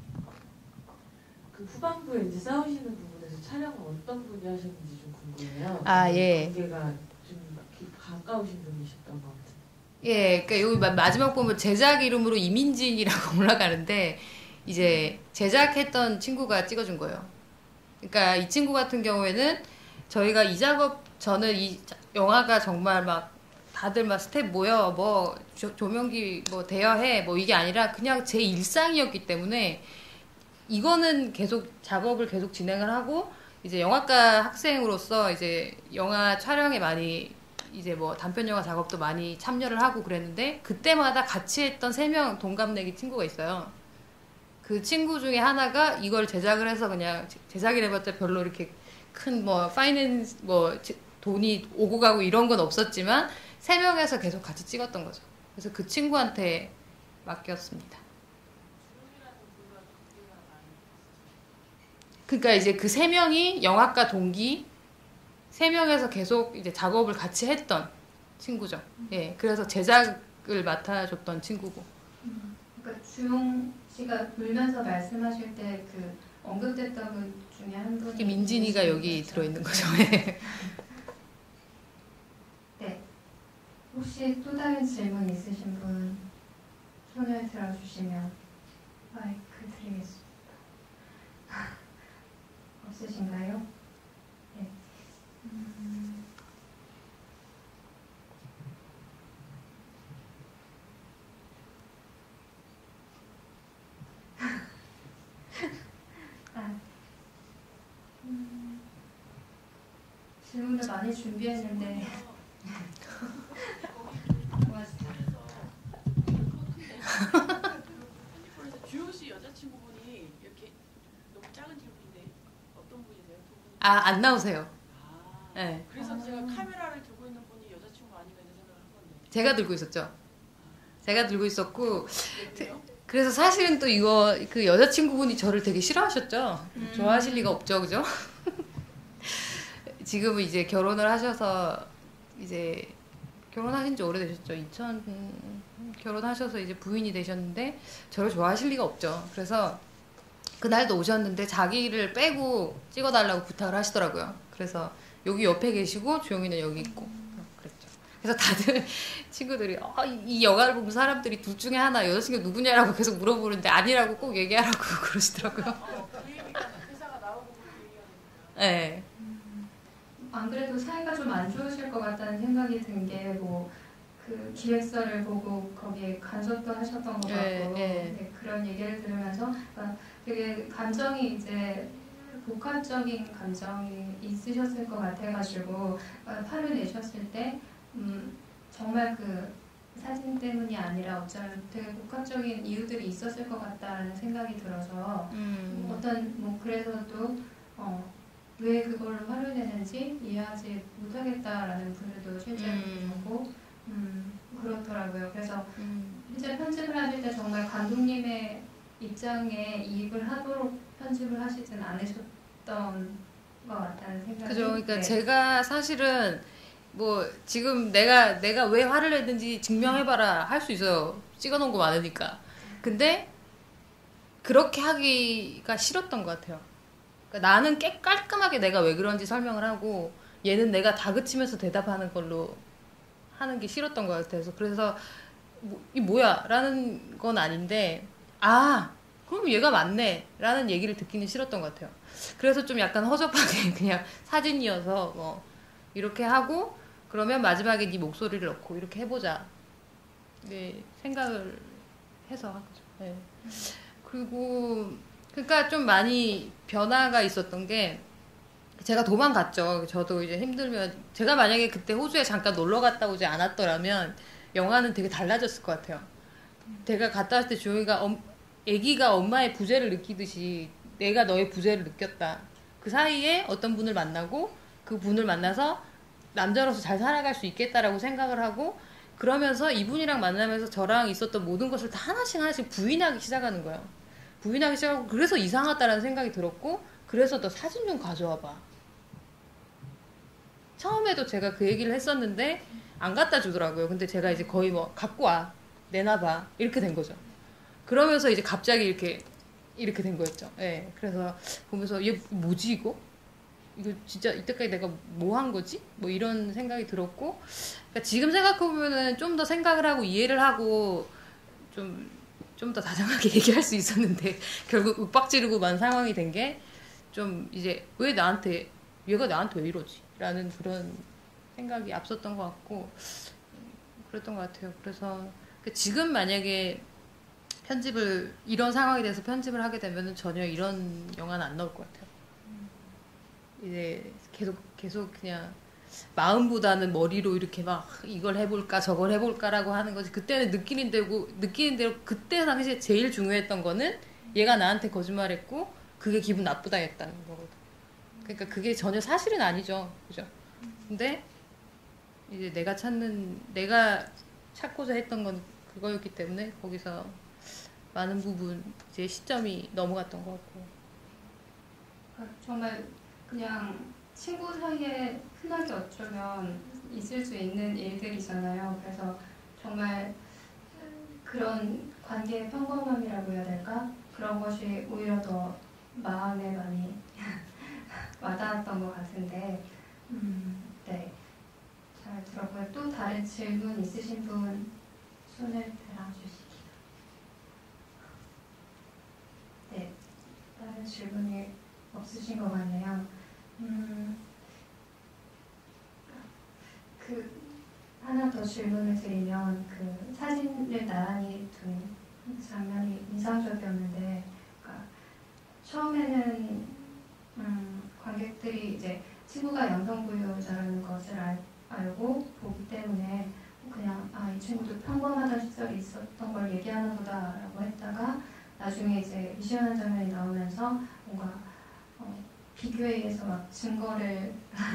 그 후반부에 이제 싸우시는 부분에서 촬영을 어떤 분이 하셨는지 좀 궁금해요. 아, 예. 관계가 좀 이렇게 가까우신 분이셨던 것 같아요. 예, 그러니까 여기 마- 마지막 보면 제작 이름으로 이민진이라고 올라가는데 이제 제작했던 친구가 찍어준 거예요. 그러니까 이 친구 같은 경우에는 저희가 이 작업 저는 이 자- 영화가 정말 막 다들 막 스텝 모여 뭐 조, 조명기 뭐 대여해 뭐 이게 아니라 그냥 제 일상이었기 때문에 이거는 계속 작업을 계속 진행을 하고 이제 영화과 학생으로서 이제 영화 촬영에 많이 이제 뭐 단편 영화 작업도 많이 참여를 하고 그랬는데 그때마다 같이 했던 세 명 동갑내기 친구가 있어요. 그 친구 중에 하나가 이걸 제작을 해서 그냥 제작을 해봤자 별로 이렇게 큰 뭐 파이낸스 뭐 돈이 오고 가고 이런 건 없었지만 세 명에서 계속 같이 찍었던 거죠. 그래서 그 친구한테 맡겼습니다. 그러니까 이제 그 세 명이 영화과 동기 세 명에서 계속 이제 작업을 같이 했던 친구죠. 예, 그래서 제작을 맡아줬던 친구고. 음, 그러니까 주용 씨가 울면서 말씀하실 때 그 언급됐던 분 중에 한 분이 민진이가 여기 계시죠? 들어있는 거죠. 네. 혹시 또 다른 질문 있으신 분 손을 들어주시면 마이크 드리겠습니다. 없으신가요? 네. 음... 아, 음... 질문을 많이 준비했는데 그래서 주용 씨 여자친구분이 이렇게 너무 작은 질문인데 어떤 분이세요? 두 분? 아, 안 나오세요. 아, 네. 그래서 제가 카메라를 들고 있는 분이 여자친구 아닌가 이런 생각을 한 건데. 제가 들고 있었죠. 제가 들고 있었고 왜요? 그래서 사실은 또 이거 그 여자친구분이 저를 되게 싫어하셨죠. 음. 좋아하실 리가 없죠, 그죠? 지금은 이제 결혼을 하셔서 이제 결혼하신 지 오래되셨죠. 이천 결혼하셔서 이제 부인이 되셨는데 저를 좋아하실 리가 없죠. 그래서 그날도 오셨는데 자기를 빼고 찍어달라고 부탁을 하시더라고요. 그래서 여기 옆에 계시고 주영이는 여기 있고 그랬죠. 그래서 다들 친구들이 어, 이 영화를 보면 사람들이 둘 중에 하나 여자친구 누구냐라고 계속 물어보는데 아니라고 꼭 얘기하라고 그러시더라고요. 어, 그 얘기가 회사가 나오고 그 얘기가 되니까. 네. 안 그래도 사이가 좀 안 좋으실 것 같다는 생각이 든 게 뭐 그 기획서를 보고 거기에 간섭도 하셨던 것 같고 네, 네. 네, 그런 얘기를 들으면서 아, 되게 감정이 이제 복합적인 감정이 있으셨을 것 같아가지고 아, 화를 내셨을 때 음, 정말 그 사진 때문이 아니라 어쩌면 되게 복합적인 이유들이 있었을 것 같다는 생각이 들어서 음. 어떤 뭐 그래서도 어, 왜 그걸로 화를 내는지 이해하지 못하겠다라는 분들도 실제로 음. 계셨고 음, 그렇더라고요. 그래서 음. 실제 편집을 하실 때 정말 감독님의 입장에 이입을 하도록 편집을 하시진 않으셨던 것 같다는 생각이 그죠. 그러니까 네. 제가 사실은 뭐 지금 내가 내가 왜 화를 냈는지 증명해봐라 할 수 있어요. 찍어놓은 거 많으니까. 근데 그렇게 하기가 싫었던 것 같아요. 그러니까 나는 깨 깔끔하게 내가 왜 그런지 설명을 하고 얘는 내가 다그치면서 대답하는 걸로 하는 게 싫었던 것 같아서 그래서 뭐, 이 뭐야 라는 건 아닌데 아 그럼 얘가 맞네 라는 얘기를 듣기는 싫었던 것 같아요. 그래서 좀 약간 허접하게 그냥 사진이어서 뭐 이렇게 하고 그러면 마지막에 네 목소리를 넣고 이렇게 해보자 네 생각을 해서 한 거죠. 네. 그리고 그러니까 좀 많이 변화가 있었던 게 제가 도망갔죠. 저도 이제 힘들면 제가 만약에 그때 호주에 잠깐 놀러 갔다 오지 않았더라면 영화는 되게 달라졌을 것 같아요. 제가 갔다 왔을 때 조용이가 엄, 애기가 엄마의 부재를 느끼듯이 내가 너의 부재를 느꼈다. 그 사이에 어떤 분을 만나고 그 분을 만나서 남자로서 잘 살아갈 수 있겠다라고 생각을 하고 그러면서 이분이랑 만나면서 저랑 있었던 모든 것을 다 하나씩 하나씩 부인하기 시작하는 거예요. 부인하기 시작하고 그래서 이상하다라는 생각이 들었고 그래서 너 사진 좀 가져와봐. 처음에도 제가 그 얘기를 했었는데 안 갖다 주더라고요. 근데 제가 이제 거의 뭐 갖고 와 내놔봐 이렇게 된 거죠. 그러면서 이제 갑자기 이렇게 이렇게 된 거였죠. 예. 그래서 보면서 얘 뭐지 이거? 이거 진짜 이때까지 내가 뭐 한 거지? 뭐 이런 생각이 들었고 그러니까 지금 생각해보면은 좀 더 생각을 하고 이해를 하고 좀 좀 더 다정하게 얘기할 수 있었는데 결국 윽박지르고만 상황이 된 게 좀 이제 왜 나한테 얘가 나한테 왜 이러지? 라는 그런 생각이 앞섰던 것 같고 그랬던 것 같아요. 그래서 지금 만약에 편집을 이런 상황이 돼서 편집을 하게 되면 전혀 이런 영화는 안 나올 것 같아요. 이제 계속 계속 그냥 마음보다는 머리로 이렇게 막 이걸 해볼까 저걸 해볼까라고 하는 거지. 그때는 느끼는 대로 느끼는 대로 그때 당시에 제일 중요했던 거는 얘가 나한테 거짓말했고 그게 기분 나쁘다 했다는 거거든. 그러니까 그게 전혀 사실은 아니죠, 그죠? 근데 이제 내가 찾는 내가 찾고자 했던 건 그거였기 때문에 거기서 많은 부분 이제 시점이 넘어갔던 것 같고. 그러니까 정말 그냥 친구 사이에 흔하게 어쩌면 있을 수 있는 일들이잖아요. 그래서 정말 그런 관계의 평범함이라고 해야 될까? 그런 것이 오히려 더 마음에 많이 와닿았던 것 같은데, 음, 네, 잘 들었고요. 또 다른 질문 있으신 분 손을 들어주시기. 네, 다른 질문이 없으신 것 같네요. 음, 그 하나 더 질문을 드리면 그 사진을 나란히 둔 장면이 인상적이었는데, 그러니까 처음에는 음, 관객들이 이제 친구가 양성부유자라는 것을 알, 알고 보기 때문에 그냥 아, 이 친구도 평범하던 시절이 있었던 걸 얘기하나 보다라고 했다가 나중에 이제 미션한 장면이 나오면서 뭔가 어, 비교에 의해서 막 증거를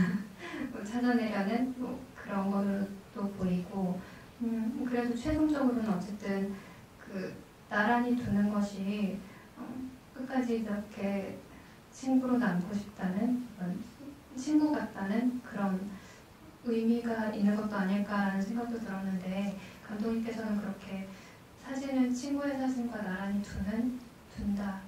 찾아내려는 뭐 그런 걸로도 보이고, 음, 그래도 최종적으로는 어쨌든 그 나란히 두는 것이 어, 끝까지 이렇게 친구로 남고 싶다는 그런 친구 같다는 그런 의미가 있는 것도 아닐까라는 생각도 들었는데, 감독님께서는 그렇게 사진은 친구의 사진과 나란히 두는 둔다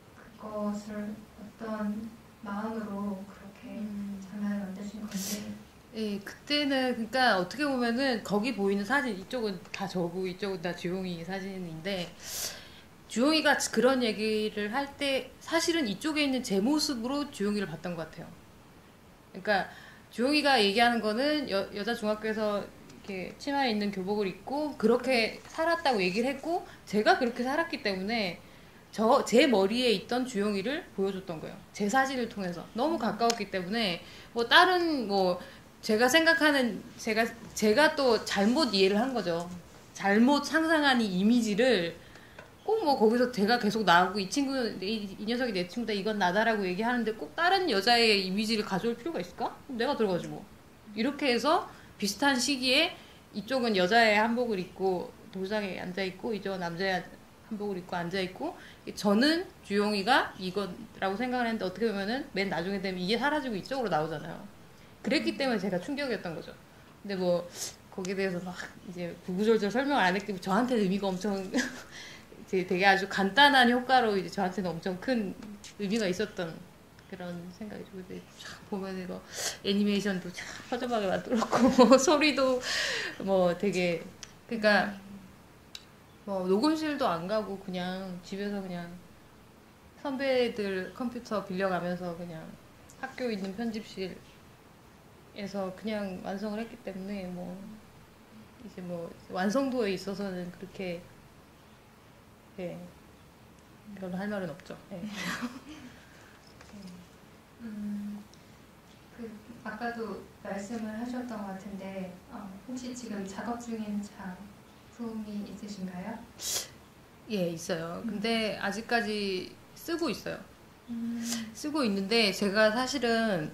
그것을 어떤 마음으로 그렇게 음. 장면을 만드신 건지. 예, 그때는 그러니까 어떻게 보면은 거기 보이는 사진 이쪽은 다 저고 이쪽은 다 주용이 사진인데 주용이가 그런 얘기를 할 때 사실은 이쪽에 있는 제 모습으로 주용이를 봤던 것 같아요. 그러니까 주용이가 얘기하는 거는 여, 여자 중학교에서 이렇게 치마에 있는 교복을 입고 그렇게 살았다고 얘기를 했고 제가 그렇게 살았기 때문에 저 제 머리에 있던 주용이를 보여줬던 거예요. 제 사진을 통해서 너무 가까웠기 때문에 뭐 다른 뭐 제가 생각하는 제가 제가 또 잘못 이해를 한 거죠. 잘못 상상한 이 이미지를 꼭 뭐 거기서 제가 계속 나오고 이 친구 이, 이 녀석이 내 친구다 이건 나다라고 얘기하는데 꼭 다른 여자의 이미지를 가져올 필요가 있을까? 내가 들어가지 뭐. 이렇게 해서 비슷한 시기에 이쪽은 여자의 한복을 입고 도장에 앉아 있고 이쪽은 남자의 한복을 입고 앉아 있고 저는 주용이가 이거라고 생각을 했는데 어떻게 보면은 맨 나중에 되면 이게 사라지고 이쪽으로 나오잖아요. 그랬기 때문에 제가 충격이었던 거죠. 근데 뭐 거기에 대해서 막 이제 구구절절 설명을 안 했기 때문에 저한테는 의미가 엄청 이제 되게 아주 간단한 효과로 이제 저한테는 엄청 큰 의미가 있었던 그런 생각이 들고 참 보면 이거 애니메이션도 참 허접하게 만들었고 소리도 뭐 되게 그러니까 뭐 녹음실도 안 가고 그냥 집에서 그냥 선배들 컴퓨터 빌려가면서 그냥 학교 있는 편집실에서 그냥 완성을 했기 때문에 뭐 이제 뭐 완성도에 있어서는 그렇게 예 별로 할 말은 없죠. 예. 음, 그 아까도 말씀을 하셨던 것 같은데 어, 혹시 지금 작업 중인 작품이 있으신가요? 예, 있어요. 근데 아직까지 쓰고 있어요. 음. 쓰고 있는데 제가 사실은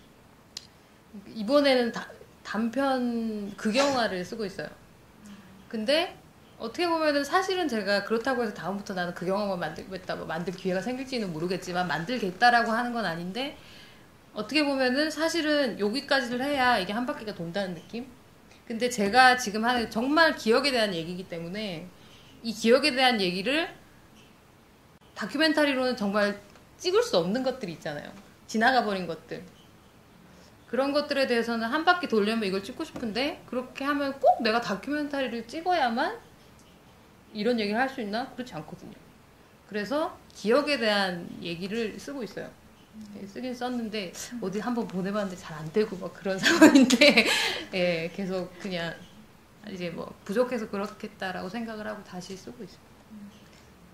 이번에는 다, 단편 극영화를 쓰고 있어요. 근데 어떻게 보면은 사실은 제가 그렇다고 해서 다음부터 나는 극영화만 만들겠다, 뭐 만들 기회가 생길지는 모르겠지만 만들겠다라고 하는 건 아닌데 어떻게 보면은 사실은 여기까지를 해야 이게 한 바퀴가 돈다는 느낌? 근데 제가 지금 하는 정말 기억에 대한 얘기이기 때문에 이 기억에 대한 얘기를 다큐멘터리로는 정말 찍을 수 없는 것들이 있잖아요. 지나가 버린 것들. 그런 것들에 대해서는 한 바퀴 돌려면 이걸 찍고 싶은데 그렇게 하면 꼭 내가 다큐멘터리를 찍어야만 이런 얘기를 할 수 있나? 그렇지 않거든요. 그래서 기억에 대한 얘기를 쓰고 있어요. 예, 쓰긴 썼는데 어디 한번 보내봤는데 잘 안 되고 막 그런 상황인데 예, 계속 그냥 이제 뭐 부족해서 그렇겠다라고 생각을 하고 다시 쓰고 있어요.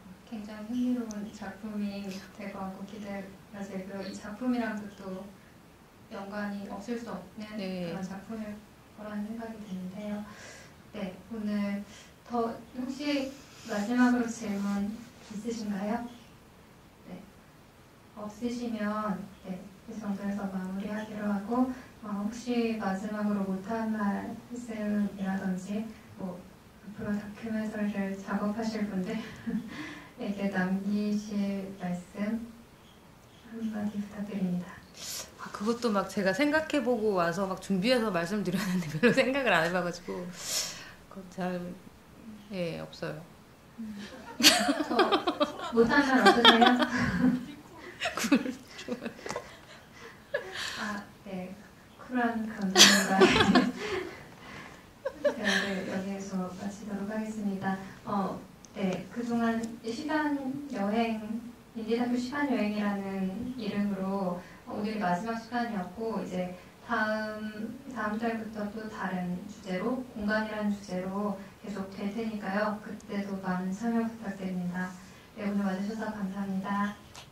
굉장히 흥미로운 작품이 될 것 같고 기대가 되고요. 이 작품이랑도 또 연관이 없을 수 없는 네. 그런 작품일 거라는 생각이 드는데요. 네, 오늘 더 혹시 마지막으로 질문 있으신가요? 네, 없으시면 네, 이 정도에서 마무리하기로 하고 어, 혹시 마지막으로 못한 말씀이라든지 뭐 앞으로 다큐멘터리를 작업하실 분들에게 남기실 말씀 한마디 부탁드립니다. 아, 그것도 막 제가 생각해보고 와서 막 준비해서 말씀드렸는데 별로 생각을 안 해봐가지고 그건 잘 예, 없어요. 저 못한 말 없으세요? 아, 네. 쿨한 감독님과 대화를 여기에서 마치도록 하겠습니다. 어, 네. 그동안 시간 여행, 인디다큐 시간 여행이라는 이름으로 오늘이 마지막 시간이었고, 이제 다음, 다음 달부터 또 다른 주제로, 공간이라는 주제로 계속 될 테니까요. 그때도 많은 참여 부탁드립니다. 네, 오늘 와주셔서 감사합니다.